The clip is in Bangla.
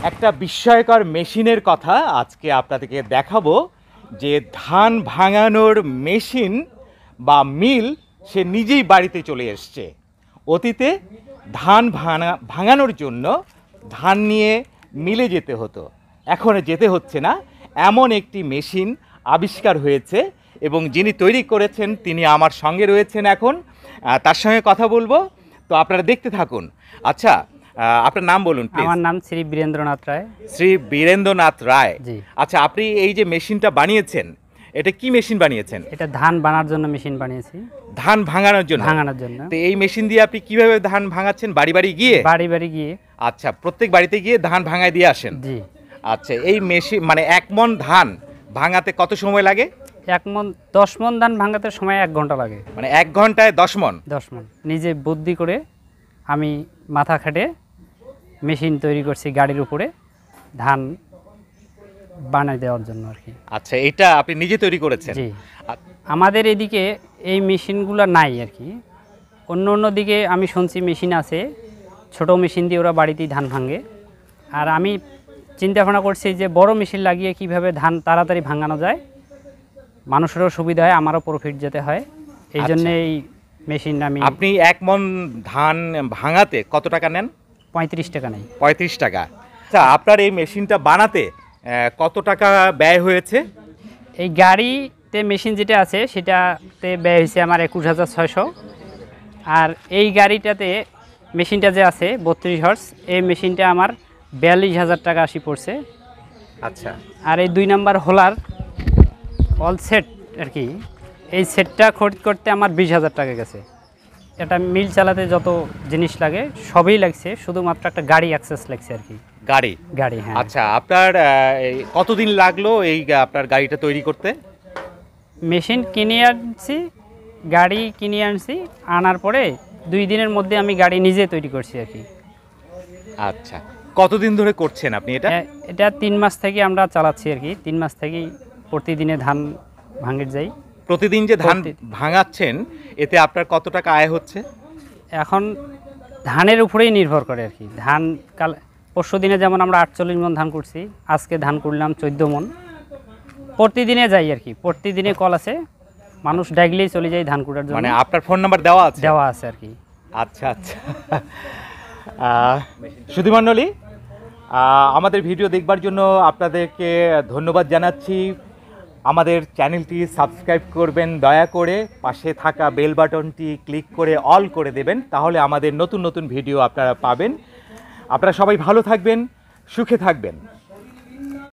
একটা বিস্ময়কর মেশিনের কথা আজকে আপনাদেরকে দেখাবো, যে ধান ভাঙানোর মেশিন বা মিল সে নিজেই বাড়িতে চলে এসছে। অতীতে ধান ভাঙানোর জন্য ধান নিয়ে মিলে যেতে হতো, এখন যেতে হচ্ছে না। এমন একটি মেশিন আবিষ্কার হয়েছে এবং যিনি তৈরি করেছেন তিনি আমার সঙ্গে রয়েছেন এখন, তার সঙ্গে কথা বলবো। তো আপনারা দেখতে থাকুন। আচ্ছা, আপনার নাম বলুন প্লিজ। আমার নাম শ্রী বীরেন্দ্রনাথ রায়। শ্রী বীরেন্দ্রনাথ রায়, জি। আচ্ছা, আপনি এই যে মেশিনটা বানিয়েছেন, এটা কি মেশিন বানিয়েছেন? এটা ধান বানার জন্য মেশিন বানিয়েছি। ধান ভাঙানোর জন্য? ভাঙানোর জন্য। তো এই মেশিন দিয়ে আপনি কিভাবে ধান ভাঙাচ্ছেন? বাড়ি বাড়ি গিয়ে? বাড়ি বাড়ি গিয়ে। আচ্ছা, প্রত্যেক বাড়িতে গিয়ে ধান ভাঙায় দিয়ে আসেন? জি। আচ্ছা, এই মেশিন মানে 1 মণ ধান ভাঙাতে কত সময় লাগে? 10 মণ ধান ভাঙাতে সময় 1 ঘন্টা লাগে। মানে 1 ঘন্টায় 10 মণ? 10 মণ নিজে বুদ্ধি করে আমি মাথা খাটে মেশিন তৈরি করছি গাড়ির উপরে ধান বানিয়ে দেওয়ার জন্য আর কি। আচ্ছা, এটা আপনি নিজে তৈরি করেছেন? জি। আমাদের এদিকে এই মেশিনগুলো নাই আর কি। অন্য দিকে আমি শুনছি মেশিন আছে, ছোট মেশিন দিয়ে ওরা বাড়িতেই ধান ভাঙে। আর আমি চিন্তা ভাবনা করছি যে বড় মেশিন লাগিয়ে কিভাবে ধান তাড়াতাড়ি ভাঙানো যায়, মানুষেরও সুবিধা হয়, আমারও প্রফিট যেতে হয়। এই জন্য এই মেশিন আমি। আপনি 1 মণ ধান ভাঙাতে কত টাকা নেন? 35 টাকা নেই। 35 টাকা। আচ্ছা, আপনার এই মেশিনটা বানাতে কত টাকা ব্যয় হয়েছে? এই গাড়িতে মেশিন যেটা আছে সেটাতে ব্যয় হয়েছে আমার 21,600। আর এই গাড়িটাতে মেশিনটা যে আছে 32 হর্স, এই মেশিনটা আমার 42,000 টাকা আসি পড়ছে। আচ্ছা। আর এই 2 নাম্বার হোলার অল সেট আর কি, এই সেটটা খরিদ করতে আমার 20,000 টাকা গেছে। এটা মিল চালাতে যত জিনিস লাগে সবই লাগছে, শুধুমাত্র একটা গাড়ি অ্যাক্সেস লাগছে আর কি। গাড়ি, হ্যাঁ। আচ্ছা, আপনার কতদিন লাগলো এই আপনার গাড়িটা তৈরি করতে? মেশিন কিনে আনছি, গাড়ি কিনে আনছি, আনার পরে 2 দিনের মধ্যে আমি গাড়ি নিজে তৈরি করছি আর কি। আচ্ছা, কতদিন ধরে করছেন আপনি এটা? এটা 3 মাস থেকে আমরা চালাচ্ছি আর কি। 3 মাস থেকেই প্রতিদিনে ধান ভাঙে যাই। প্রতিদিন যে ধান ভাঙাচ্ছেন এতে আপনার কত টাকা আয় হচ্ছে? এখন ধানের উপরেই নির্ভর করে আর কি। ধান পরশু দিনে যেমন আমরা 48 মণ ধান করছি, আজকে ধান করলাম 14 মণ। প্রতিদিনে যাই আর কি, প্রতিদিনে কল আছে, মানুষ ডাকলেই চলে যায় ধান কুড়ার জন্য। মানে আপনার ফোন নাম্বার দেওয়া আছে? দেওয়া আছে আর কি। আচ্ছা আচ্ছা। সুধীমণ্ডলী, আমাদের ভিডিও দেখবার জন্য আপনাদেরকে ধন্যবাদ জানাচ্ছি। আমাদের চ্যানেলটি সাবস্ক্রাইব করবেন দয়া করে, পাশে থাকা বেল বাটনটি ক্লিক করে অল করে দেবেন, তাহলে আমাদের নতুন নতুন ভিডিও আপনারা পাবেন। আপনারা সবাই ভালো থাকবেন, সুখে থাকবেন।